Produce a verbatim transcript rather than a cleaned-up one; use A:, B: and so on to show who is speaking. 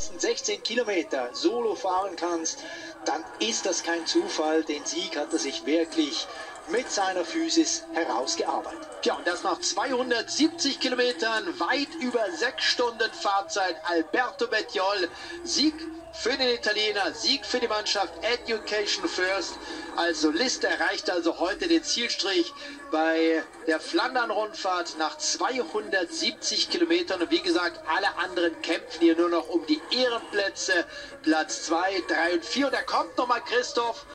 A: sechzehn Kilometer solo fahren kannst, dann ist das kein Zufall. Den Sieg hat er sich wirklich mit seiner Physis herausgearbeitet.
B: Ja, und das nach zweihundertsiebzig Kilometern, weit über sechs Stunden Fahrzeit. Alberto Bettiol, Sieg für den Italiener, Sieg für die Mannschaft, Education First. Also List erreicht also heute den Zielstrich bei der Flandern-Rundfahrt nach zweihundertsiebzig Kilometern. Und wie gesagt, alle anderen kämpfen hier nur noch um die Ehrenplätze, Platz zwei, drei und vier. Und da kommt nochmal Christoph.